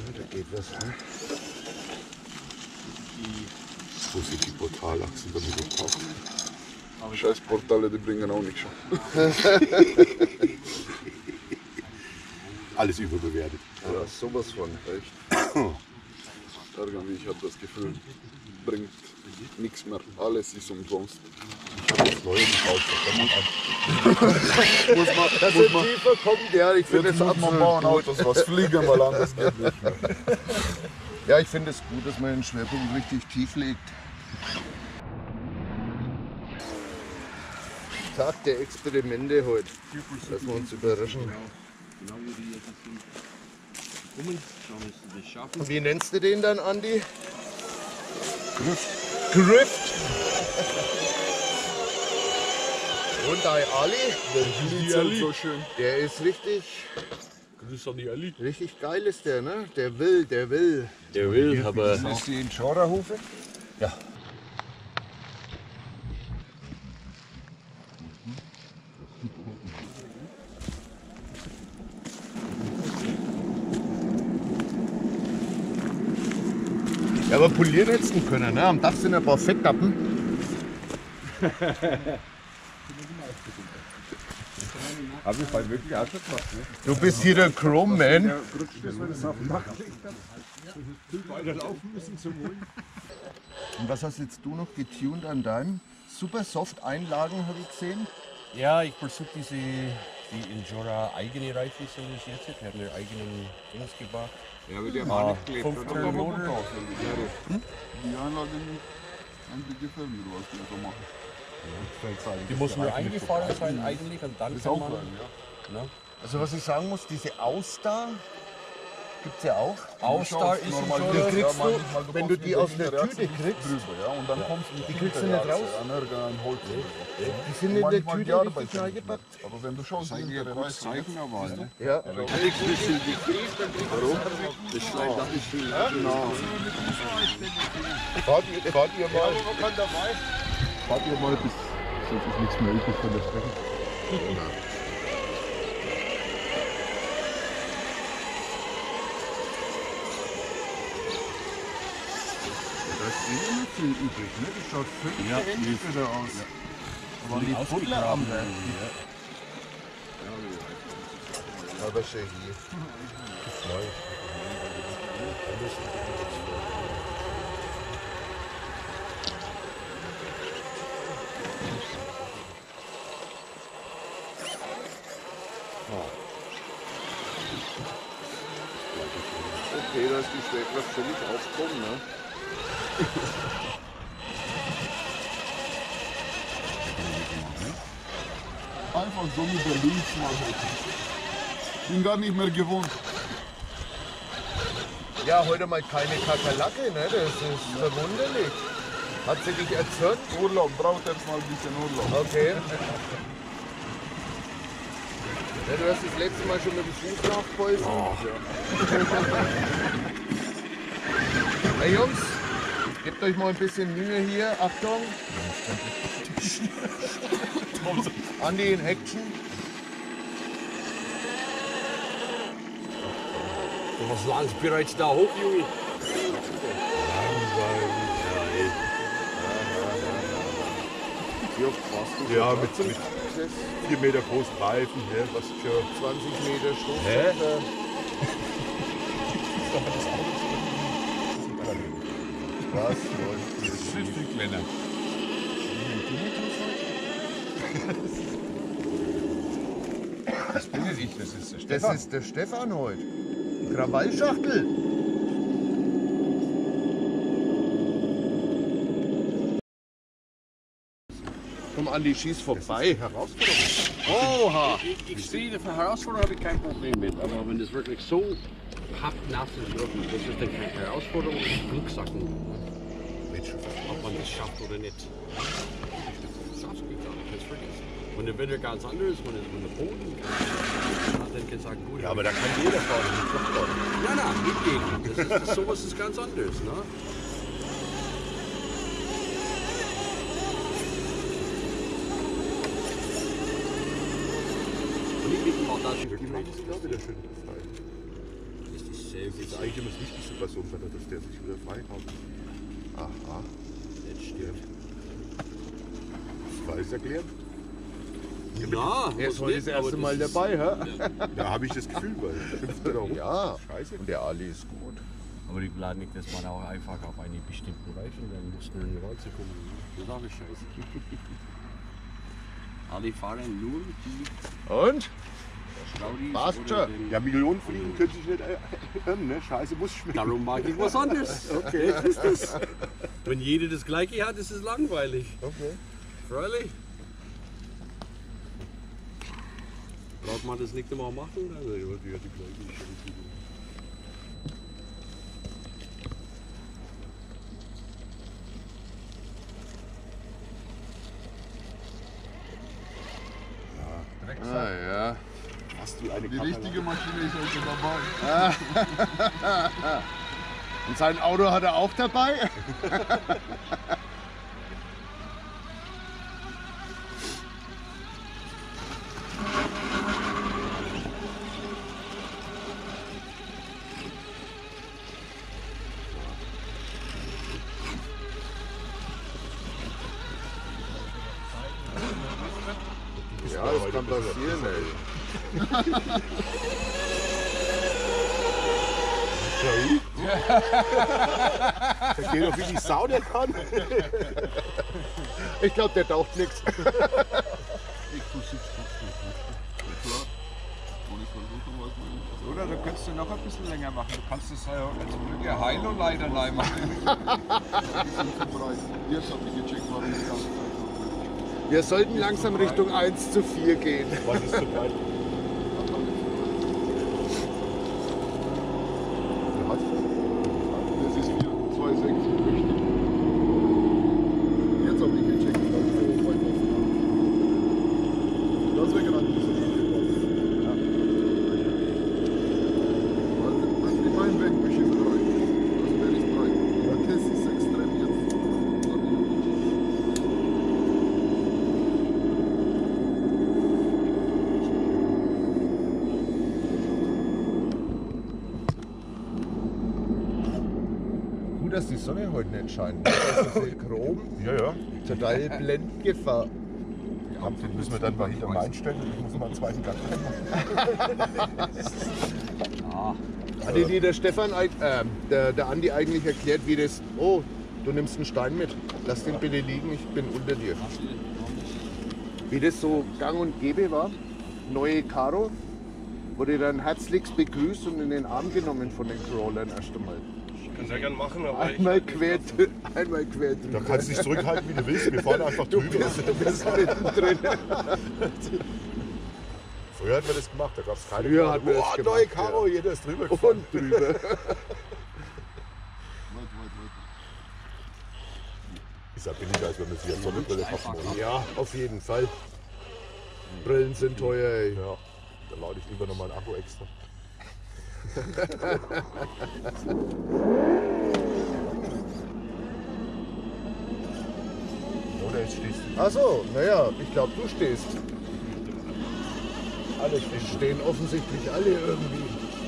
Da geht was. Wo sind die Portalachsen damit getaucht? Scheiß Portale, die bringen auch nichts schon. Alles überbewertet. Ja, sowas von, echt. Irgendwie, ich habe das Gefühl, bringt nichts mehr. Alles ist umsonst. Ich habe das Neue gekauft. Das ist tiefer kommt, ja, ich finde Jetzt es muss man absolut bauen gut. Autos, was fliegen, weil anders geht nicht mehr. Ja, ich finde es gut, dass man den Schwerpunkt richtig tief legt. Tag der Experimente heute. Lassen wir uns überraschen. Und wie nennst du den dann, Andi? Grift. Hyundai Ali. Die so schön. Der ist richtig, Grüß an die Ali. richtig geil ist der, ne? Der will, der will. Der will, aber Ist die in Schorerhufe? Ja. Ja, aber polieren hättest du können, ne? Am Dach sind ein paar Fettlappen. Habe ich halt wirklich auch schon gemacht. Ne? Du bist hier der Chrome-Man. Rutscht das, wenn es auf dem Dach liegt, dann weiterlaufen müssen zum Holen. Und was hast jetzt du noch getuned an deinem? Super Soft-Einlagen habe ich gesehen. ja, ich versuche die Injora eigene Reifen sind das jetzt. Wir haben ihre eigenen Dings gebaut. Ja, aber die haben auch nicht gelebt. 5 Motor. Die Anlage eigentlich gefällt mir, was die so machen. Die muss nur eingefahren sein eigentlich und dann kann man. Ne? Also was ich sagen muss, diese Ausstar gibt es ja auch. All-Star ist normal. ein Die Genre. kriegst du, wenn du die aus der Tüte kriegst, Drüber, ja, und dann kommst du die kriegst du nicht raus. an irgendein Holz. Die sind in der Tüte richtig reingepackt. Aber wenn du schaust, eigentlich ein gutes Zeichen, aber ne? Ja. Warum? Das schleimt ein bisschen. Fahrt ihr mal. Fahrt ihr mal, bis sonst ist nichts mehr übrig von der Strecke. Da ist eh nicht viel übrig, ne? Das schaut völlig ähnlich wieder aus. Aber die Buddler am Werk. Aber schön hier. Okay, da ist die Schwerkraft völlig aufgekommen, ne? Einfach so mit der Links machen. Bin gar nicht mehr gewohnt. Ja, heute mal keine Kakerlake, ne? Das ist verwunderlich. Hat sie dich erzürnt? Urlaub, braucht jetzt mal ein bisschen Urlaub. Okay. Ja, du hast das letzte Mal schon mit dem Fuß nachgepolstert. Hey Jungs, gebt euch mal ein bisschen Mühe hier. Achtung. Andi in Action. Du warst langs bereits da hoch, Junge. Wie oft warst du? Ja, mit 4 Meter großen Reifen, ne, was für 20 Meter Stoß. Hä? Was? Süffig Männer. Das bin ich, das ist der Das Stefan. ist der Stefan heute. Krawallschachtel. Komm Andi, schieß vorbei. Oha! Ich sehe, für Herausforderungen habe ich kein Problem mit. Aber wenn das wirklich so nass ist, das ist dann keine Herausforderung, das ist Glückssachen. Ob man das schafft oder nicht. Das schaffst du gar nicht, das vergessen. Und der Wetter ganz anders, wenn der Boden hat dann gesagt, gut. Ja, aber da kann jeder fahren. Nein, nein, nicht gegen. Das ist, sowas ist ganz anders. Ne? Und ich bin auch da schon getragen. Das ist dasselbe. Das ist eigentlich immer das Wichtigste bei so einem Wetter, dass der sich wieder frei hält. Aha. Jetzt stirbt. Das weiß erklärt. Ja, Er ist muss heute nicht, das erste aber Mal das ist- dabei, hä? Da habe ich das Gefühl, weil schimpft er da rum. Ja. Scheiße. Und der Ali ist gut. Aber die Blanik, das war auch einfach auf einen bestimmten Reifen, dann mussten wir in die Walze kommen. Das ist auch eine Scheiße. Alle fahren nur die Und? Schraudis Passt oder schon. den- Ja, Millionen fliegen können sich nicht hören, ne? Scheiße muss schmecken. Darum mag ich was anderes. Okay, ist das. Wenn jeder das Gleiche hat, ist es langweilig. Okay. Freilich. Braucht man das nicht einmal machen? Also, ja, die gleiche Scheiße. Ah ja. Hast du eine Die Kamera? richtige Maschine ist also dabei. Und sein Auto hat er auch dabei? Ja, das kann passieren, ey. Der geht doch wie die Sau, der kann. Ich glaube, der taucht nichts. Ich versuch's trotzdem. Klar. Und ich versuche was mit. Oder du könntest du noch ein bisschen länger machen. Du kannst das ja als Brücke Heilo-Leiter machen. Die sind zu breit. Jetzt habe ich gecheckt, warum die ganze Zeit so. Wir sollten langsam Richtung 1:4 gehen. Was ist so breit? Das ist 4, 2,6 richtig. Jetzt habe ich gecheckt, dass ich so weit offen habe. Das wäre gerade ein bisschen ja. Also in meinem Wegbusch ist breit. Also der ist breit. Aber das ist extrem jetzt. Gut, dass die Sonne heute nicht scheint. Das ist diese Chrom, Ja, ja. total Blendgefahr. Den müssen wir dann mal hinter Main stellen und ich muss mal einen zweiten Gang reinmachen. Hat dir der Stefan, der Andi eigentlich erklärt, wie das, oh, du nimmst einen Stein mit, lass den bitte liegen, ich bin unter dir. Wie das so gang und gäbe war, neue Karo, wurde dann herzlichst begrüßt und in den Arm genommen von den Crawlern erst einmal. Kann sehr gern machen, aber Einmal quer drüber. Da kannst du dich zurückhalten, wie du willst. Wir fahren einfach drüber. Du bist mittendrin. Früher hat man das gemacht, da gab es keine Früher Frage. hat man das Boah, gemacht, neue Karo, jeder ist drüber gefahren. Und drüber. Weit. Ist ja billiger, als wenn man sich jetzt Sonnenbrille hat. Ja, auf jeden Fall. Brillen sind teuer, ey. Ja, da lade ich lieber nochmal einen Akku extra. Oder jetzt stehst du. Achso, naja, ich glaube, du stehst. Alle stehen offensichtlich alle irgendwie.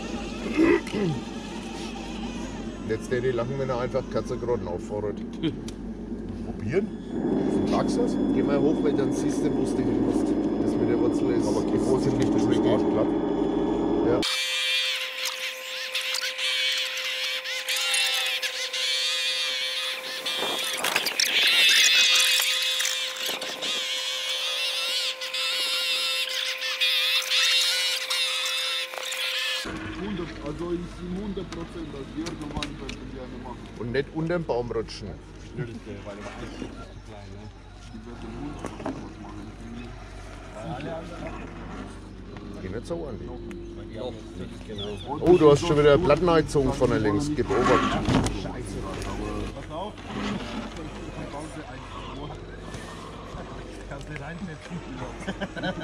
Jetzt der die lachen, wenn er einfach Katzengrotten auffordert. Probieren? Magst du das? Geh mal hoch, weil dann siehst du, wo du hin musst. Das mit der Wurzel ist. Aber geh vorsichtig, das ist glatt. Ja. Also ich bin 100%, dass wir irgendwann werden gerne machen. Und nicht unterm Baum rutschen. Weil der war eigentlich viel zu klein. Ne? Die werden 100% was machen. Geh nicht so an die. Noch nicht genau. Oh, du hast schon wieder Plattenheizung von der links. Gib Obacht. Kannst du reinsetzen.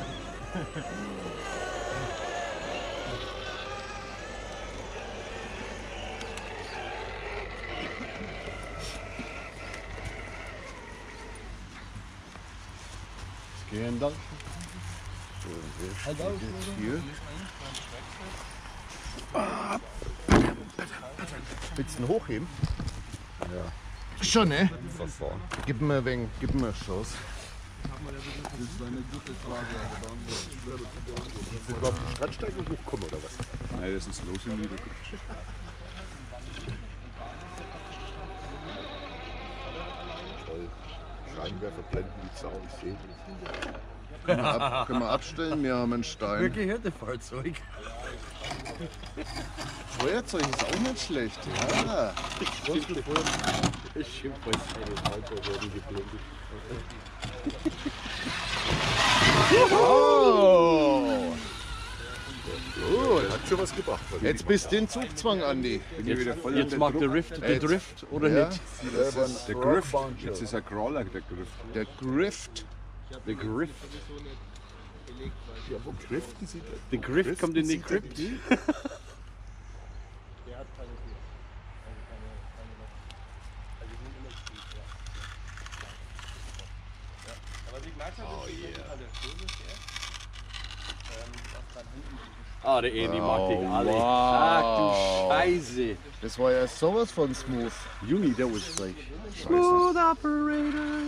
Gehen dann. Hier. Willst du ihn hochheben? Ja. Schon, ne? Verfahren. Gib mir eine Chance. Das ist eine gute Frage. Ist das überhaupt ein Radsteig und hochkommen oder was? Nein, das ist los im Niedergut. Toll. Scheinwerfer blenden die Sau, ich sehe. Können wir abstellen? Wir haben einen Stein. Gehörtefahrzeug. Feuerzeug ist auch nicht schlecht. Ja. Das stimmt, weil seine Fahrzeug werden geblendet. Oh! Hat schon was gebracht. Jetzt bist du in Zugzwang, Andi. Jetzt mag der Drift oder nicht? Der Griff. Jetzt ist ein Crawler, der Griff. Der Grift. Der Griff. Ja, wo griften Sie das? Der Griff kommt in den Crypt. Ah, der Andy mag die alle. Ach du Scheiße. Das war ja sowas von smooth. Juni, der was like. Smooth Operator.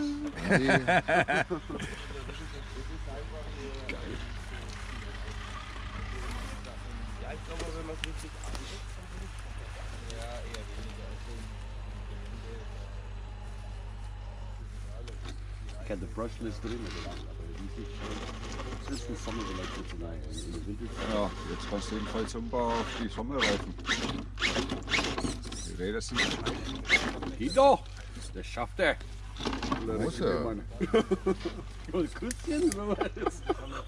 Ich habe die Brushless drin, aber die ist das ist für Sommerreifen zu nein. Ja, jetzt kannst du jedenfalls umbau auf die Sommerreifen. Die Räder sind. Geht doch! Das schafft er! Muss er. Und Küsschen, wenn man das.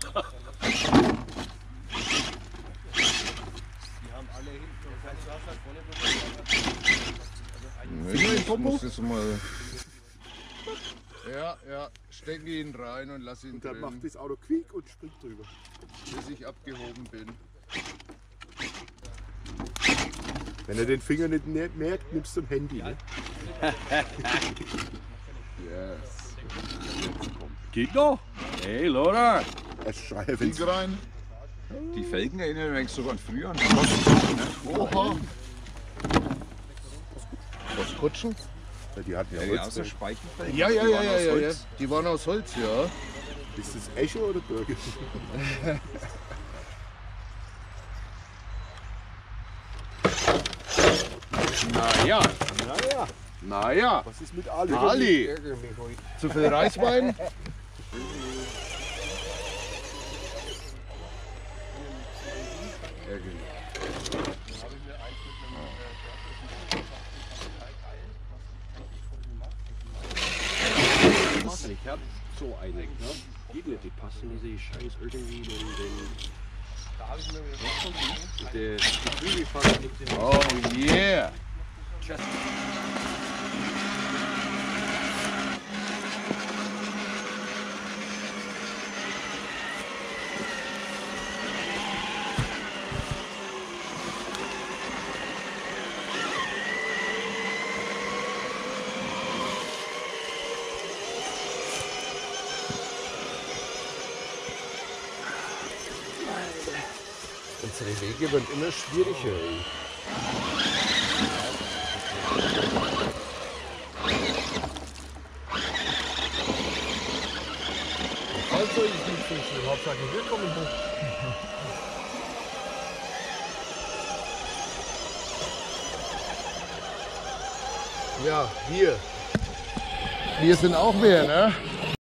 Ich muss das mal. Ja, steck ihn rein und lass ihn Dann drin, macht das Auto quiek und springt drüber. bis ich abgehoben bin. Wenn er den Finger nicht merkt, nimmst du ein Handy. Ne? Yes. Geht doch! Hey, Lothar! Er schreit, wenn Flieg rein. Die Felgen erinnern mich sogar an früher. Oha. Was Kutschen? die hatten ja Ja, die Holz. außer Speichenfelgen. Ja. Die waren aus Ja. Holz. Die waren aus Holz, ja. Ist das Echo oder Birgit? Naja. Was ist mit Ali? Ali. Zu viel Reiswein? Ich hab so eine, ne? Geht nicht, die passen diese Scheiß irgendwie der Geflügelfahrer liegt in Oh yeah. Unsere Wege werden immer schwieriger. Ey. Also, ich bin zwischen Hauptsache wir kommen hoch. Ja, hier. Wir sind auch mehr, ne?